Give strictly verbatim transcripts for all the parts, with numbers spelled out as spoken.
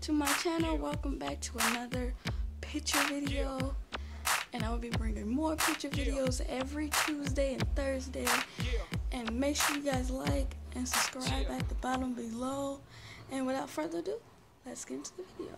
to my channel. Welcome back to another picture video, and I will be bringing more picture videos every Tuesday and Thursday. And make sure you guys like and subscribe at the bottom below. And without further ado, let's get into the video.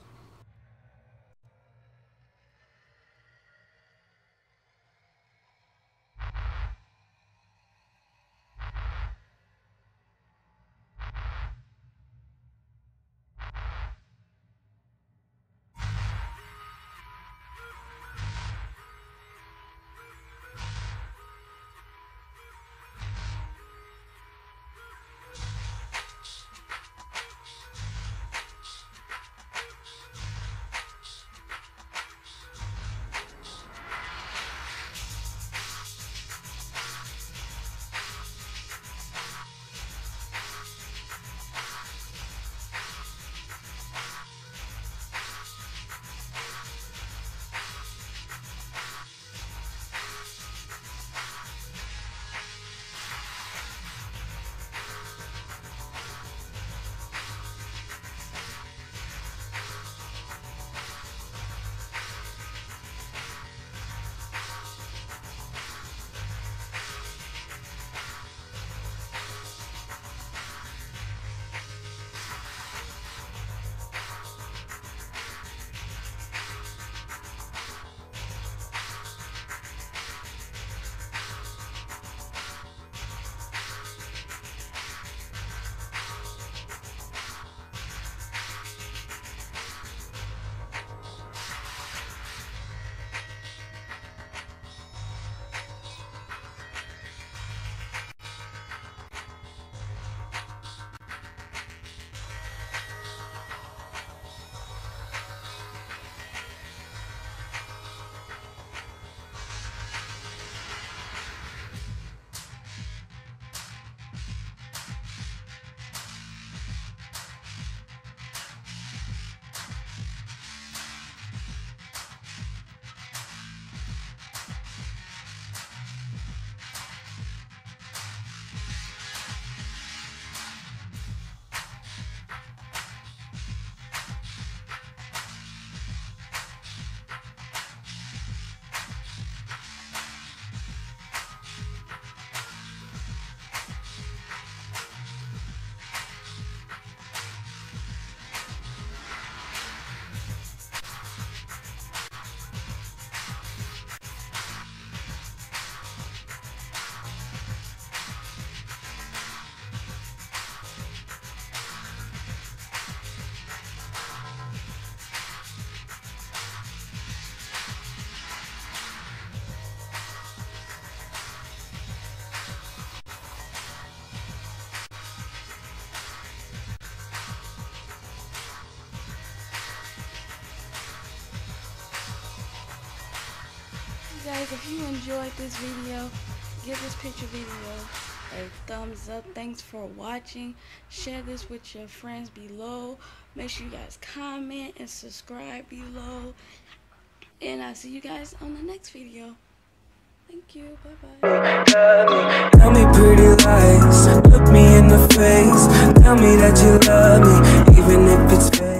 Guys, if you enjoyed this video, give this picture video a thumbs up. Thanks for watching. Share this with your friends below. Make sure you guys comment and subscribe below. And I'll see you guys on the next video. Thank you. Bye-bye. Tell me pretty lies, look me in the face, tell me that you love me, even if it's fake.